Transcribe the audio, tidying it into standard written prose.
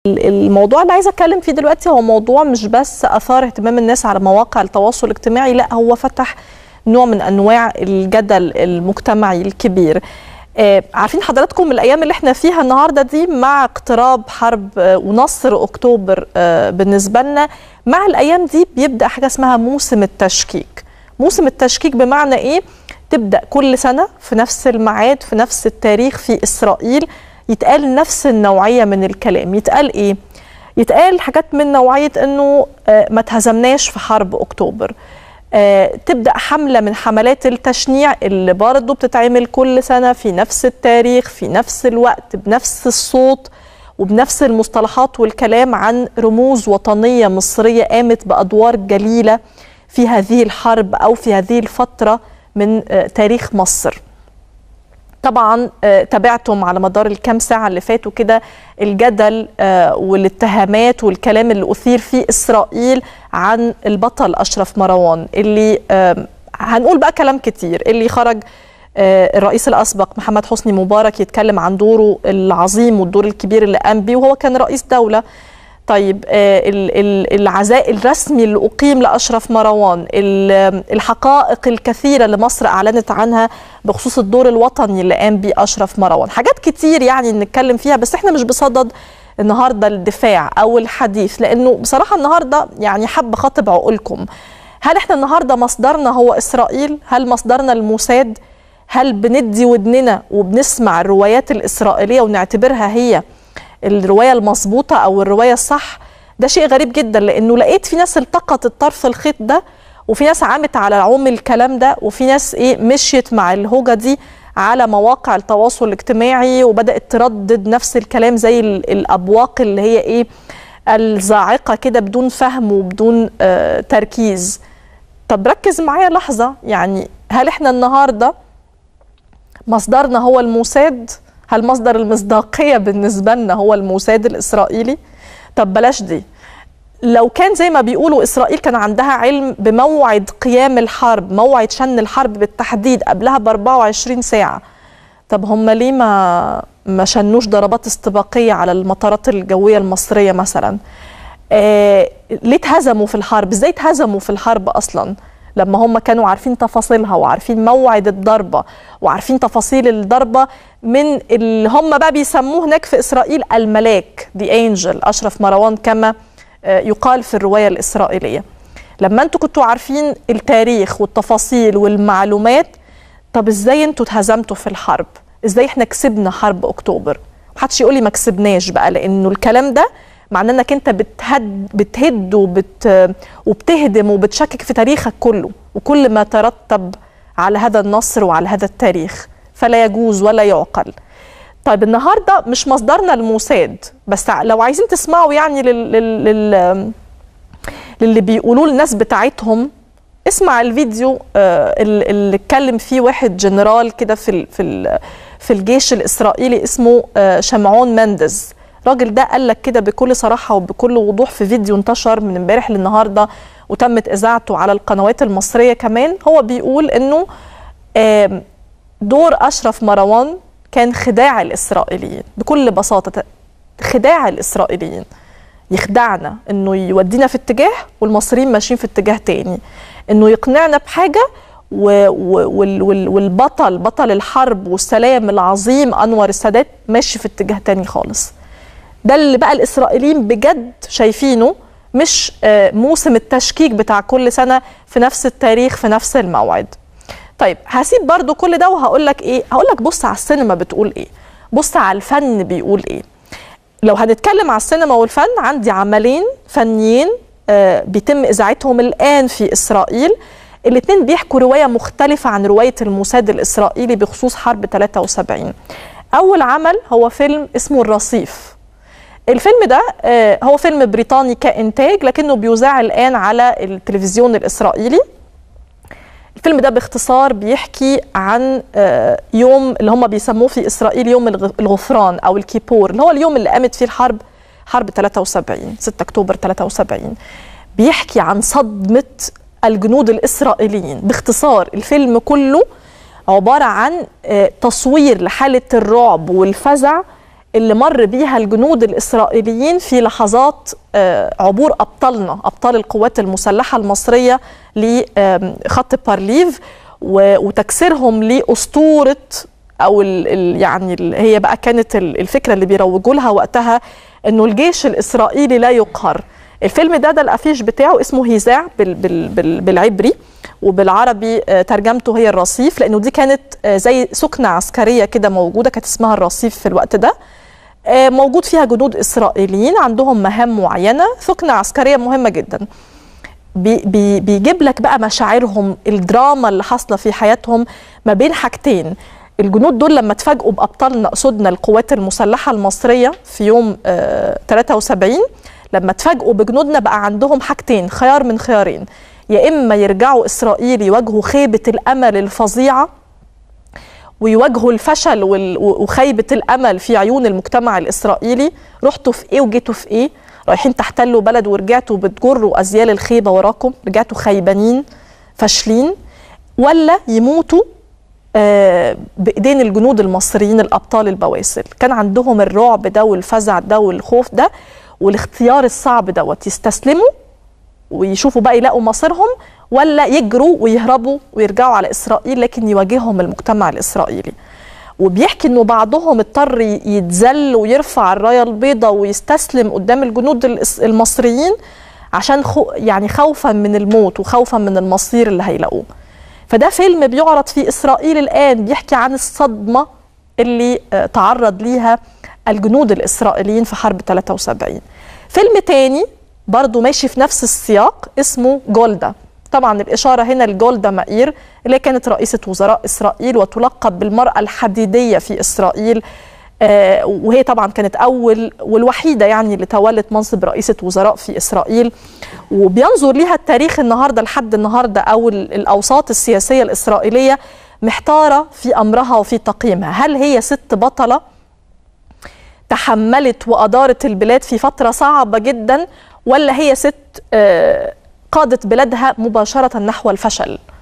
الموضوع اللي عايزه اتكلم فيه دلوقتي هو موضوع مش بس اثار اهتمام الناس على مواقع التواصل الاجتماعي، لا هو فتح نوع من انواع الجدل المجتمعي الكبير. عارفين حضراتكم الايام اللي احنا فيها النهارده دي مع اقتراب حرب ونصر اكتوبر بالنسبه لنا، مع الايام دي بيبدا حاجه اسمها موسم التشكيك. موسم التشكيك بمعنى ايه؟ تبدا كل سنه في نفس الميعاد في نفس التاريخ في اسرائيل يتقال نفس النوعيه من الكلام. يتقال ايه؟ يتقال حاجات من نوعيه انه ما تهزمناش في حرب اكتوبر. تبدأ حملة من حملات التشنيع اللي برضه بتتعمل كل سنة في نفس التاريخ في نفس الوقت بنفس الصوت وبنفس المصطلحات والكلام عن رموز وطنية مصرية قامت بأدوار جليلة في هذه الحرب أو في هذه الفترة من تاريخ مصر. طبعا تابعتم على مدار الكام ساعة اللي فاتوا كده الجدل والاتهامات والكلام اللي أثير في إسرائيل عن البطل أشرف مروان، اللي هنقول بقى كلام كتير، اللي خرج الرئيس الأسبق محمد حسني مبارك يتكلم عن دوره العظيم والدور الكبير اللي قام بيه وهو كان رئيس دولة. طيب العزاء الرسمي اللي أقيم لأشرف مروان، الحقائق الكثيرة اللي مصر أعلنت عنها بخصوص الدور الوطني اللي قام بيه أشرف مروان، حاجات كتير يعني نتكلم فيها، بس احنا مش بصدد النهاردة الدفاع أو الحديث، لأنه بصراحة النهاردة يعني حب خاطب عقولكم. هل احنا النهاردة مصدرنا هو إسرائيل؟ هل مصدرنا الموساد؟ هل بندي ودننا وبنسمع الروايات الإسرائيلية ونعتبرها هي الرواية المظبوطة أو الرواية الصح؟ ده شيء غريب جدا، لأنه لقيت في ناس التقطت الطرف الخيط ده، وفي ناس عامت على عم الكلام ده، وفي ناس مشيت مع الهوجة دي على مواقع التواصل الاجتماعي وبدأت تردد نفس الكلام زي الأبواق اللي هي الزاعقة كده بدون فهم وبدون تركيز. طب ركز معايا لحظة، يعني هل احنا النهاردة مصدرنا هو الموساد؟ هل مصدر المصداقية بالنسبة لنا هو الموساد الإسرائيلي؟ طب بلاش دي، لو كان زي ما بيقولوا إسرائيل كان عندها علم بموعد قيام الحرب، موعد شن الحرب بالتحديد قبلها ب24 ساعة، طب هم ليه ما شنوش ضربات استباقية على المطارات الجوية المصرية مثلا؟ ليه اتهزموا في الحرب؟ ازاي اتهزموا في الحرب أصلا لما هم كانوا عارفين تفاصيلها وعارفين موعد الضربة وعارفين تفاصيل الضربة من اللي هم بقى بيسموه هناك في إسرائيل الملاك، دي أنجل، أشرف مروان كما يقال في الرواية الإسرائيلية. لما انتوا كنتوا عارفين التاريخ والتفاصيل والمعلومات، طب ازاي انتوا اتهزمتوا في الحرب؟ ازاي احنا كسبنا حرب أكتوبر؟ محدش يقولي ما كسبناش بقى، لأنه الكلام ده معناه انك انت بتهد وبتهدم وبتشكك في تاريخك كله وكل ما ترتب على هذا النصر وعلى هذا التاريخ، فلا يجوز ولا يعقل. طيب النهارده مش مصدرنا الموساد، بس لو عايزين تسمعوا يعني للي بيقولوه الناس بتاعتهم، اسمع الفيديو اللي اتكلم فيه واحد جنرال كده في الجيش الإسرائيلي اسمه شمعون مندز. الراجل ده قال لك كده بكل صراحة وبكل وضوح في فيديو انتشر من امبارح للنهارده وتمت إذاعته على القنوات المصرية كمان. هو بيقول إنه دور أشرف مروان كان خداع الإسرائيليين، بكل بساطة خداع الإسرائيليين، يخدعنا إنه يودينا في اتجاه والمصريين ماشيين في اتجاه تاني، إنه يقنعنا بحاجة والبطل بطل الحرب والسلام العظيم أنور السادات ماشي في اتجاه تاني خالص. ده اللي بقى الإسرائيليين بجد شايفينه، مش موسم التشكيك بتاع كل سنة في نفس التاريخ في نفس الموعد. طيب هسيب برضو كل ده وهقول لك هقول لك بص على السينما بتقول ايه، بص على الفن بيقول ايه. لو هنتكلم على السينما والفن، عندي عملين فنيين بيتم إذاعتهم الآن في إسرائيل، الاتنين بيحكوا رواية مختلفة عن رواية الموساد الإسرائيلي بخصوص حرب 73. أول عمل هو فيلم اسمه الرصيف. الفيلم ده هو فيلم بريطاني كإنتاج، لكنه بيذاع الآن على التلفزيون الإسرائيلي. الفيلم ده باختصار بيحكي عن يوم اللي هم بيسموه في إسرائيل يوم الغفران أو الكيبور، اللي هو اليوم اللي قامت فيه حرب 73 6 أكتوبر 73. بيحكي عن صدمة الجنود الإسرائيليين. باختصار الفيلم كله عبارة عن تصوير لحالة الرعب والفزع اللي مر بيها الجنود الإسرائيليين في لحظات عبور أبطالنا، أبطال القوات المسلحة المصرية لخط بارليف، وتكسيرهم لأسطورة أو يعني هي بقى كانت الفكرة اللي بيروجوا لها وقتها إنه الجيش الإسرائيلي لا يقهر. الفيلم ده الأفيش بتاعه اسمه هيزاع بالعبري، وبالعربي ترجمته هي الرصيف، لأنه دي كانت زي سكنة عسكرية كده موجودة، كانت اسمها الرصيف في الوقت ده، موجود فيها جنود إسرائيليين عندهم مهام معينة، سكنة عسكرية مهمة جدا. بيجيب لك بقى مشاعرهم، الدراما اللي حاصلة في حياتهم ما بين حاجتين. الجنود دول لما اتفاجئوا بأبطالنا أسودنا القوات المسلحة المصرية في يوم 73، لما اتفاجئوا بجنودنا بقى عندهم حاجتين، خيار من خيارين: يا إما يرجعوا إسرائيل يواجهوا خيبة الأمل الفظيعة ويواجهوا الفشل وخيبة الأمل في عيون المجتمع الإسرائيلي، رحتوا في إيه وجيتوا في إيه؟ رايحين تحتلوا بلد ورجعتوا بتجروا أزيال الخيبة وراكم، رجعتوا خيبانين فاشلين، ولا يموتوا بإيدين الجنود المصريين الأبطال البواسل. كان عندهم الرعب ده والفزع ده والخوف ده والاختيار الصعب دوت، يستسلموا ويشوفوا بقى يلاقوا مصيرهم، ولا يجروا ويهربوا ويرجعوا على إسرائيل لكن يواجههم المجتمع الإسرائيلي. وبيحكي إنه بعضهم اضطر يتذل ويرفع الراية البيضاء ويستسلم قدام الجنود المصريين عشان يعني خوفا من الموت وخوفا من المصير اللي هيلاقوه. فده فيلم بيعرض في إسرائيل الآن، بيحكي عن الصدمة اللي تعرض ليها الجنود الإسرائيليين في حرب 73. فيلم تاني برضو ماشي في نفس السياق اسمه جولدا. طبعا الإشارة هنا لجولدا مائير اللي كانت رئيسة وزراء إسرائيل وتلقب بالمرأة الحديدية في إسرائيل، وهي طبعا كانت أول والوحيدة يعني اللي تولت منصب رئيسة وزراء في إسرائيل. وبينظر ليها التاريخ النهاردة لحد النهاردة، أو الأوساط السياسية الإسرائيلية محتارة في أمرها وفي تقييمها. هل هي ست بطلة تحملت وأدارت البلاد في فترة صعبة جدا، ولا هي ست قادت بلادها مباشرة نحو الفشل؟